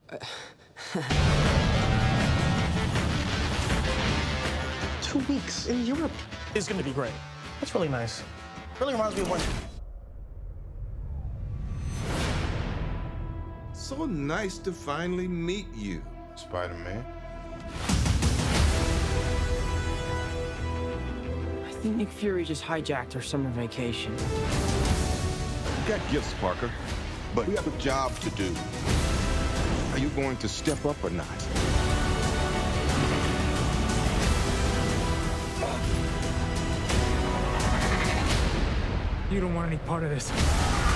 2 weeks in Europe is gonna be great. That's really nice. Really reminds me of when... So nice to finally meet you, Spider-Man. I think Nick Fury just hijacked our summer vacation. You got gifts, Parker, but we have a job to do. Are you going to step up or not? You don't want any part of this.